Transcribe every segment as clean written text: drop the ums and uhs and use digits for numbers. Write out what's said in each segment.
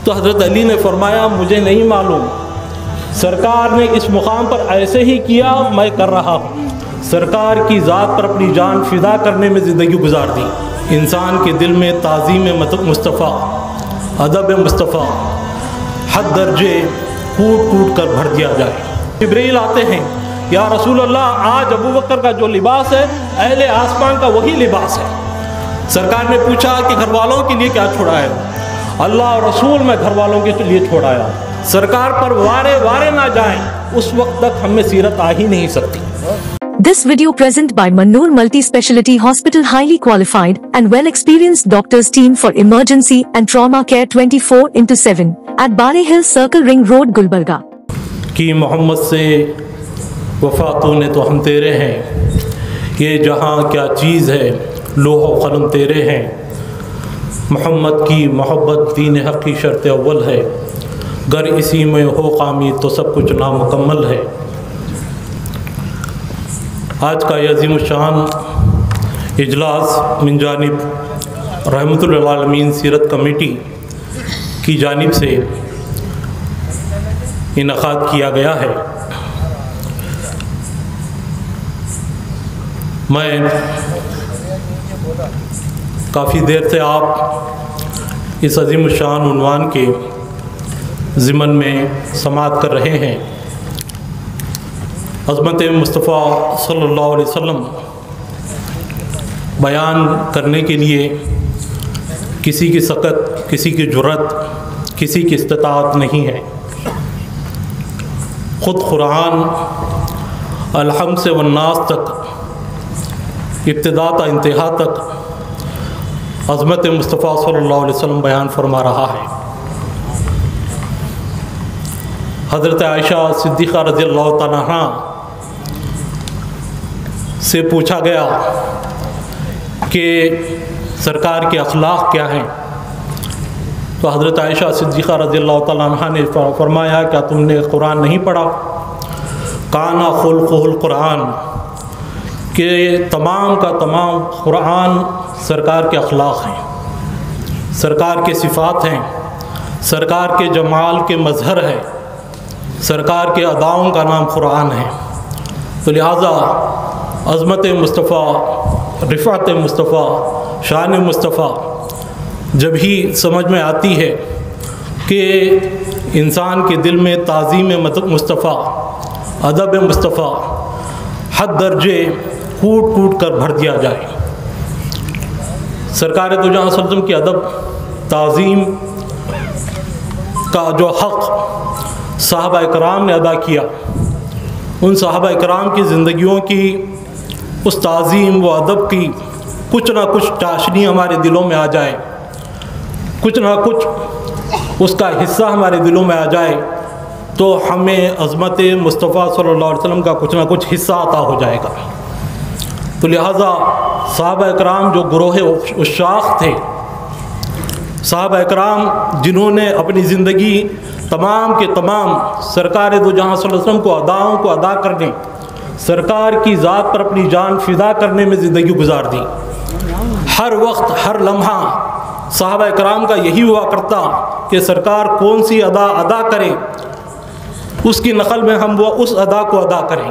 تو حضرت علی نے فرمایا مجھے نہیں معلوم، سرکار نے اس مقام پر ایسے ہی کیا، میں کر رہا ہوں۔ سرکار کی ذات پر اپنی جان فدا کرنے میں زندگی گزار دی۔ انسان کے دل میں تعظیم مصطفیٰ، ادب مصطفیٰ حد درجے کوٹ کوٹ کر بھر دیا جائے۔ جبریل آتے ہیں، یا رسول اللہ آج ابو بکر کا جو لباس ہے اہل آسمان کا وہی لباس ہے۔ سرکار نے پوچھا کہ گھر والوں کے لیے کیا چھوڑا ہے؟ اللہ اور رسول میں گھر والوں کے لیے چھوڑایا۔ سرکار پر وارے وارے نہ جائیں، اس وقت تک ہمیں سیرت آ ہی نہیں سکتی۔ This video present by Mannoor Multi-Speciality Hospital, highly qualified and well-experienced doctors team for emergency and trauma care 24/7 at Bari Hill Circle Ring Road, Gulbarga. کہ محمد سے وفا تو نے تو ہم تیرے ہیں، یہ جہاں کیا چیز ہے لوح و قلم تیرے ہیں۔ محمد کی محبت دین حق کی شرط اول ہے، گر اسی میں ہو قامی تو سب کچھ نامکمل ہے۔ آج کا یہ عظیم الشان اجلاس من جانب رحمت للعالمین سیرت کمیٹی کی جانب سے انعقاد کیا گیا ہے۔ میں کافی دیر سے آپ اس عظیم الشان عنوان کے ضمن میں سماعت کر رہے ہیں۔ عظمت مصطفیٰ صلی اللہ علیہ وسلم بیان کرنے کے لیے کسی کی سقط، کسی کی جرأت، کسی کی استطاعت نہیں ہے۔ خود قرآن الحمد سے والناس تک، ابتدا تا انتہا تک عظمت مصطفیٰ صلی اللہ علیہ وسلم بیان فرما رہا ہے۔ حضرت عائشہ صدیقہ رضی اللہ تعالیٰ عنہ سے پوچھا گیا کہ سرکار کے اخلاق کیا ہیں، تو حضرت عائشہ صدیقہ رضی اللہ تعالیٰ عنہ نے فرمایا کیا تم نے قرآن نہیں پڑھا؟ کانا خلقہ القرآن، کہ تمام کا تمام قرآن سرکار کے اخلاق ہیں، سرکار کے صفات ہیں، سرکار کے جمال کے مظہر ہے، سرکار کے اداؤں کا نام قرآن ہے۔ تو لہٰذا عظمت مصطفیٰ، رفعت مصطفیٰ، شان مصطفیٰ جب ہی سمجھ میں آتی ہے کہ انسان کے دل میں تعظیم مصطفیٰ، ادب مصطفیٰ حد درجے کوٹ کوٹ کر بھر دیا جائے۔ سرکار دو جہاں صلی اللہ علیہ وسلم کی ادب تعظیم کا جو حق صحابہ اکرام نے ادا کیا، ان صحابہ اکرام کی زندگیوں کی اس تعظیم و ادب کی کچھ نہ کچھ چاشنی ہمارے دلوں میں آ جائے، کچھ نہ کچھ اس کا حصہ ہمارے دلوں میں آ جائے، تو ہمیں عظمت مصطفیٰ صلی اللہ علیہ وسلم کا کچھ نہ کچھ حصہ عطا ہو جائے گا۔ تو لہٰذا صحابہ اکرام جو گروہ عشاق تھے، صحابہ اکرام جنہوں نے اپنی زندگی تمام کے تمام سرکار دو جہاں صلی اللہ علیہ وسلم کو اداؤں کو ادا کرنے، سرکار کی ذات پر اپنی جان فدا کرنے میں زندگی گزار دی۔ ہر وقت ہر لمحہ صحابہ اکرام کا یہی ہوا کرتا کہ سرکار کون سی ادا کریں، اس کی نقل میں ہم وہ اس ادا کو ادا کریں۔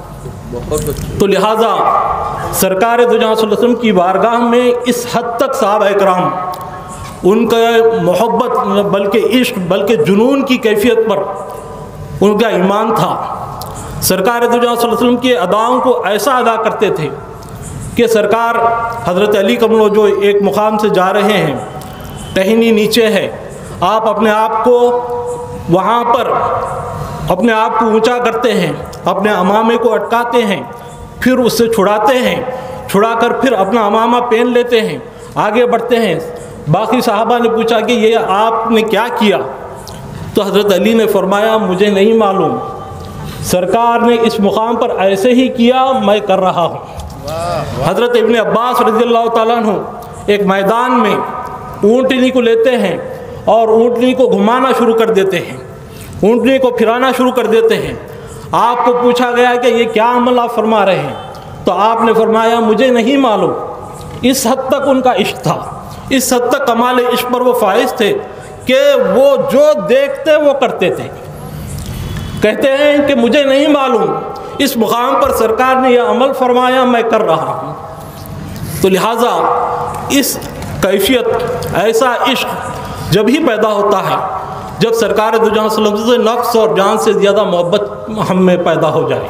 تو لہٰذا سرکار دو جہاں صلی اللہ علیہ وسلم کی بارگاہ میں اس حد تک صحابہ اکرام ان کا محبت بلکہ عشق بلکہ جنون کی کیفیت پر ان کا ایمان تھا۔ سرکار دو جہاں صلی اللہ علیہ وسلم کے اداؤں کو ایسا ادا کرتے تھے کہ سرکار حضرت علی کملو جو ایک مقام سے جا رہے ہیں، ٹہنی نیچے ہے، آپ اپنے آپ کو وہاں پر اپنے آپ کو اونچا کرتے ہیں، اپنے امامے کو اٹکاتے ہیں، پھر اس سے چھڑاتے ہیں، چھڑا کر پھر اپنا امامہ پہن لیتے ہیں، آگے بڑھتے ہیں۔ باقی صحابہ نے پوچھا کہ یہ آپ نے کیا کیا؟ تو حضرت علی نے فرمایا مجھے نہیں معلوم، سرکار نے اس مقام پر ایسے ہی کیا، میں کر رہا ہوں۔ حضرت ابن عباس رضی اللہ تعالیٰ عنہ ایک میدان میں اونٹنی کو لیتے ہیں اور اونٹنی کو گھمانا شروع کر دیتے ہیں، اونٹنی کو پھرانا شروع کر دیتے ہیں۔ آپ کو پوچھا گیا کہ یہ کیا عمل آپ فرما رہے ہیں؟ تو آپ نے فرمایا مجھے نہیں معلوم۔ اس حد تک ان کا عشق تھا، اس حد تک کمال عشق پر وہ فائز تھے کہ وہ جو دیکھتے وہ کرتے تھے. کہتے ہیں کہ مجھے نہیں معلوم اس مقام پر سرکار نے یہ عمل فرمایا، میں کر رہا ہوں. تو لہٰذا اس کیفیت، ایسا عشق جب ہی پیدا ہوتا ہے جب سرکار دو جہاں صلی اللہ علیہ وسلم سے نفس اور جان سے زیادہ محبت ہم میں پیدا ہو جائے.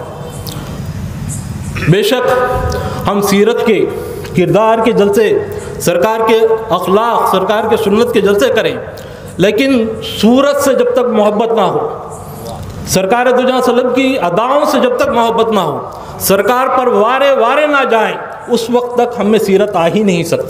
بے شک ہم سیرت کے کردار کے جلسے، سرکار کے اخلاق، سرکار کے سنت کے جلسے کریں، لیکن صورت سے جب تک محبت نہ ہو، سرکار دو جہاں صلی اللہ علیہ وسلم کی اداؤں سے جب تک محبت نہ ہو، سرکار پر وارے نہ جائیں، اس وقت تک ہم میں سیرت آ ہی نہیں سکتی.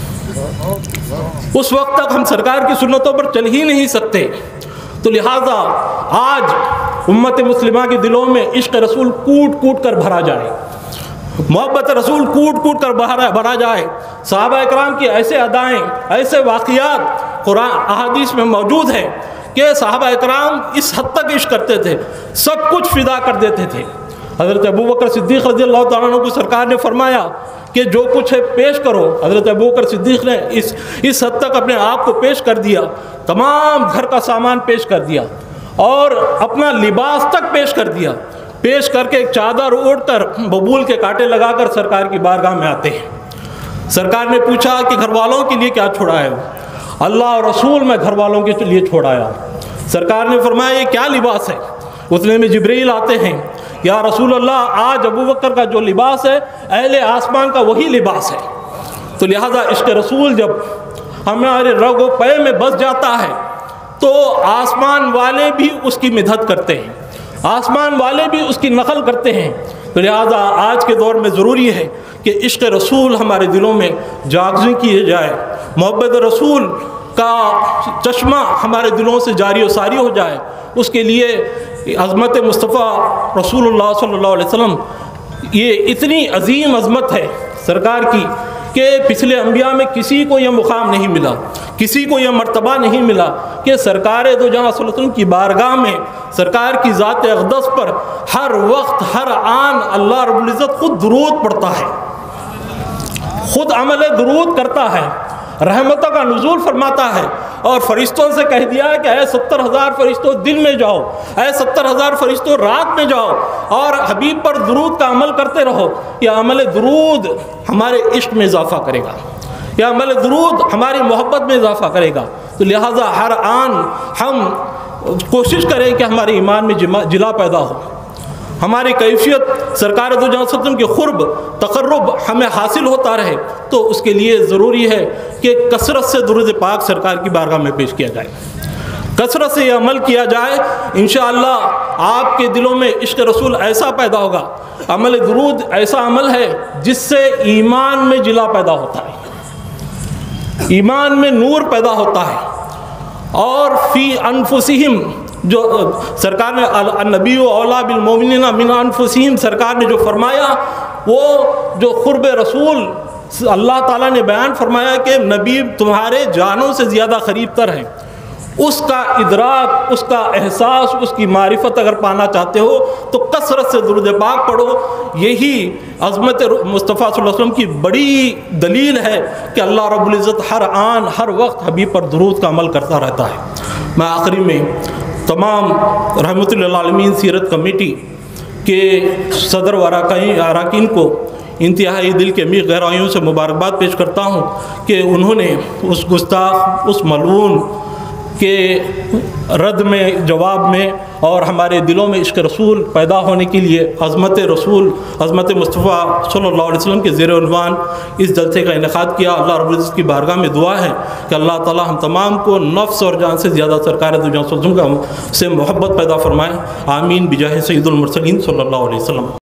اس وقت تک ہم سرکار کی سنتوں پر چل ہی نہیں سکتے. تو لہٰذا آج امت مسلمہ کے دلوں میں عشق رسول کوٹ کوٹ کر بھرا جائے، محبت رسول کوٹ کوٹ کر بھرا جائے. صحابہ اکرام کی ایسے ادائیں، ایسے واقعات قرآن احادیث میں موجود ہیں کہ صحابہ اکرام اس حد تک عشق کرتے تھے، سب کچھ فدا کر دیتے تھے. حضرت ابوبکر صدیق رضی اللہ تعالیٰ عنہ کو سرکار نے فرمایا کہ جو کچھ ہے پیش کرو. حضرت ابوبکر صدیق نے اس حد تک اپنے آپ کو پیش کر دیا، تمام گھر کا سامان پیش کر دیا اور اپنا لباس تک پیش کر دیا. پیش کر کے ایک چادر اوڑھ کر ببول کے کانٹے لگا کر سرکار کی بارگاہ میں آتے ہیں. سرکار نے پوچھا کہ گھر والوں کے لیے کیا چھوڑا ہے؟ اللہ اور رسول میں گھر والوں کے لیے چھوڑایا. سرکار نے فرمایا یہ کیا لباس ہے؟ اتنے میں جبریل آتے ہیں، یا رسول اللہ آج ابوبکر کا جو لباس ہے اہل آسمان کا وہی لباس ہے. تو لہٰذا عشق رسول جب ہمارے رگ و پے میں بس جاتا ہے تو آسمان والے بھی اس کی مدحت کرتے ہیں، آسمان والے بھی اس کی نقل کرتے ہیں. تو لہٰذا آج کے دور میں ضروری ہے کہ عشق رسول ہمارے دلوں میں جاگزی کی جائے، محبت رسول کا چشمہ ہمارے دلوں سے جاری و ساری ہو جائے. اس کے لیے عظمت مصطفیٰ رسول اللہ صلی اللہ علیہ وسلم، یہ اتنی عظیم عظمت ہے سرکار کی کہ پچھلے انبیاء میں کسی کو یہ مقام نہیں ملا، کسی کو یہ مرتبہ نہیں ملا کہ سرکار دو جہاں صلی اللہ علیہ وسلم کی بارگاہ میں سرکار کی ذات اقدس پر ہر وقت ہر آن اللہ رب العزت خود درود پڑھتا ہے، خود عمل درود کرتا ہے، رحمتوں کا نزول فرماتا ہے. اور فرشتوں سے کہہ دیا ہے کہ اے 70,000 فرشتوں دن میں جاؤ، اے 70,000 فرشتوں رات میں جاؤ اور حبیب پر درود کا عمل کرتے رہو. یہ عمل درود ہمارے عشق میں اضافہ کرے گا، یہ عمل درود ہماری محبت میں اضافہ کرے گا. تو لہٰذا ہر آن ہم کوشش کریں کہ ہمارے ایمان میں جلا پیدا ہو، ہماری کیفیت سرکار دو جہاں صلی اللہ علیہ وسلم کے قرب تقرب ہمیں حاصل ہوتا رہے. تو اس کے لیے ضروری ہے کہ کثرت سے درود پاک سرکار کی بارگاہ میں پیش کیا جائے، کثرت سے یہ عمل کیا جائے. انشاءاللہ آپ کے دلوں میں عشق رسول ایسا پیدا ہوگا. عمل درود ایسا عمل ہے جس سے ایمان میں جلا پیدا ہوتا ہے، ایمان میں نور پیدا ہوتا ہے. اور فی انفسہم، جو سرکار نے النبی اولیٰ بالمؤمنین من انفسہم سرکار نے جو فرمایا، وہ جو قرب رسول اللہ تعالیٰ نے بیان فرمایا کہ نبی تمہارے جانوں سے زیادہ قریب تر ہیں، اس کا ادراک، اس کا احساس، اس کی معرفت اگر پانا چاہتے ہو تو کثرت سے درود پاک پڑھو. یہی عظمت مصطفیٰ صلی اللہ علیہ وسلم کی بڑی دلیل ہے کہ اللہ رب العزت ہر آن ہر وقت حبیب پر درود کا عمل کرتا رہتا ہے. میں آخری میں تمام رحمت للعالمین سیرت کمیٹی کے صدر و اراکین کو انتہائی دل کے عمیق گہرائیوں سے مبارکباد پیش کرتا ہوں کہ انہوں نے اس گستاخ، اس ملعون کے رد میں، جواب میں اور ہمارے دلوں میں عشق رسول پیدا ہونے کے لیے عظمت رسول، عظمت مصطفیٰ صلی اللہ علیہ وسلم کے زیر عنوان اس جلسے کا انعقاد کیا. اللہ رب العزت کی بارگاہ میں دعا ہے کہ اللہ تعالی ہم تمام کو نفس اور جان سے زیادہ سرکار دو جہاں صلی اللہ علیہ وسلم سے محبت پیدا فرمائے. آمین بجاہ سید المرسلین صلی اللہ علیہ وسلم.